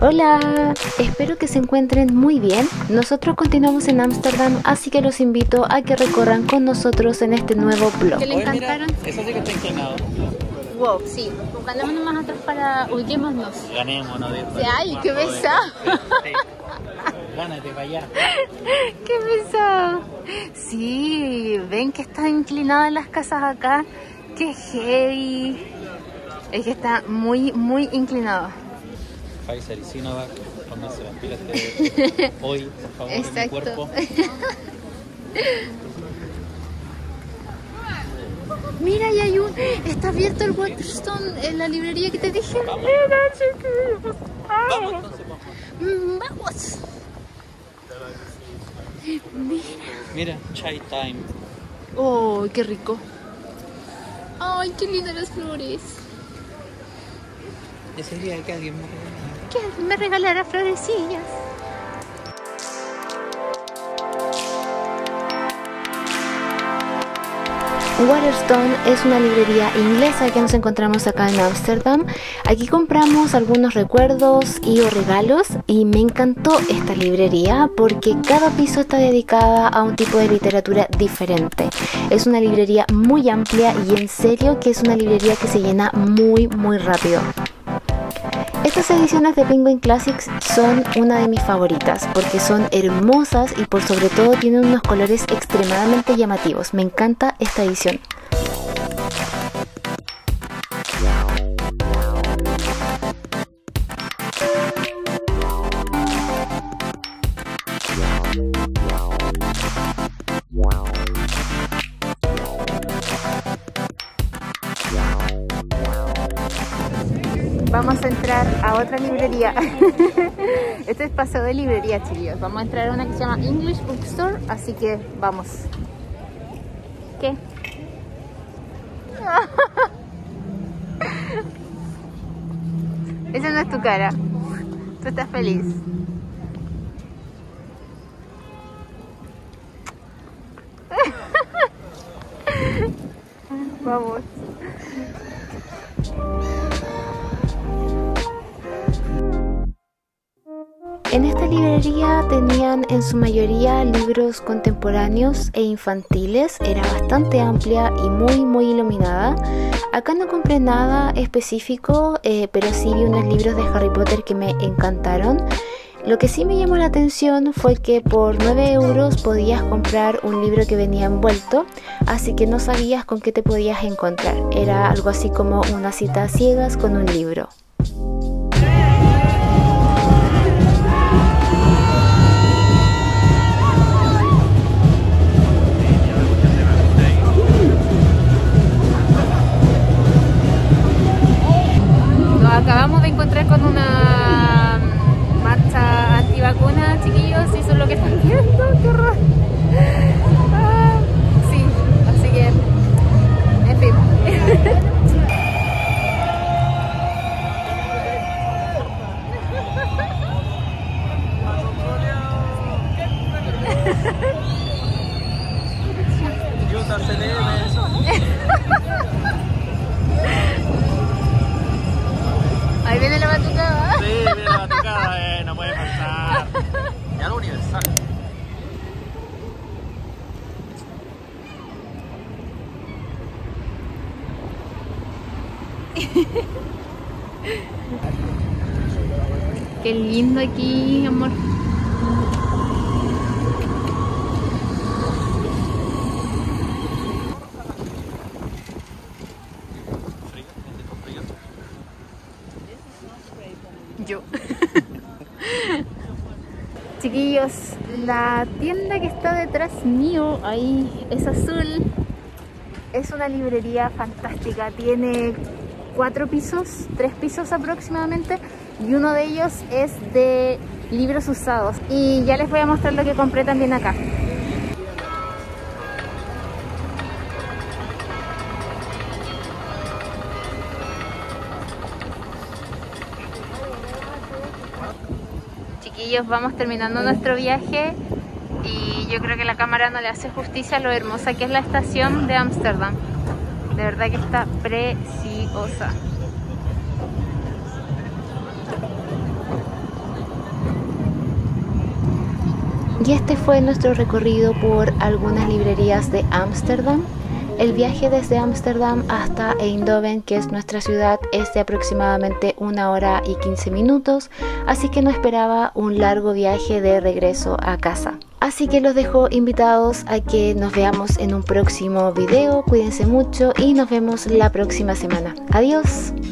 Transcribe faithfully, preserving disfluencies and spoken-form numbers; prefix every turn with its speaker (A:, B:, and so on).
A: Hola, espero que se encuentren muy bien. Nosotros continuamos en Ámsterdam, así que los invito a que recorran con nosotros en este nuevo vlog.
B: ¿Qué le
C: Oye,
B: encantaron?
C: mira, eso sí que está inclinado.
B: Wow, sí. Ganémonos más atrás para ubiquémonos.
C: Ganémonos de
B: Sí, ay, qué pesado.
C: Gánate para allá.
B: Qué pesado. Sí, ven que está inclinada en las casas acá. Qué heavy. Es que está muy, muy inclinado.
C: Pfizer y Sinovac, pónganse las pilas de hoy, por favor, en mi cuerpo.
B: Mira, y hay un... Está abierto el Waterstone en la librería que te dije.
C: Vamos.
B: Mira, chiquillos.
C: Vamos entonces,
B: Mm, Vamos. Mira.
C: Mira, chai time.
B: Oh, qué rico. Ay, qué lindas las flores.
C: Ese día que alguien me regalara.
B: Que alguien me regalara florecillas.
A: Waterstone es una librería inglesa que nos encontramos acá en Ámsterdam. Aquí compramos algunos recuerdos y o regalos y me encantó esta librería porque cada piso está dedicada a un tipo de literatura diferente. Es una librería muy amplia y en serio que es una librería que se llena muy muy rápido. Estas ediciones de Penguin Classics son una de mis favoritas porque son hermosas y por sobre todo tienen unos colores extremadamente llamativos. Me encanta esta edición. Vamos a entrar a otra librería. Este es paseo de librería, chicos. Vamos a entrar a una que se llama English Bookstore, así que vamos. ¿Qué? Esa no es tu cara. Tú estás feliz. Vamos. En esta librería tenían en su mayoría libros contemporáneos e infantiles, era bastante amplia y muy muy iluminada. Acá no compré nada específico, eh, pero sí vi unos libros de Harry Potter que me encantaron. Lo que sí me llamó la atención fue que por nueve euros podías comprar un libro que venía envuelto, así que no sabías con qué te podías encontrar. Era algo así como una cita a ciegas con un libro.
B: Acabamos de encontrar con una marcha antivacuna, chiquillos, y eso es lo que están viendo, qué horror. Ah, sí, así que, en fin. Ahí viene la batucada.
C: Sí, viene la batucada, eh, no puede faltar. Ya lo universal.
B: Qué lindo aquí, amor. Yo. Chiquillos, la tienda que está detrás mío, ahí es azul, es una librería fantástica. Tiene cuatro pisos, tres pisos aproximadamente, y uno de ellos es de libros usados. Y ya les voy a mostrar lo que compré también acá. Chiquillos, vamos terminando nuestro viaje y yo creo que la cámara no le hace justicia a lo hermosa que es la estación de Ámsterdam. De verdad que está preciosa.
A: Y este fue nuestro recorrido por algunas librerías de Ámsterdam. El viaje desde Ámsterdam hasta Eindhoven, que es nuestra ciudad, es de aproximadamente una hora y quince minutos, así que no esperaba un largo viaje de regreso a casa. Así que los dejo invitados a que nos veamos en un próximo video. Cuídense mucho y nos vemos la próxima semana. Adiós.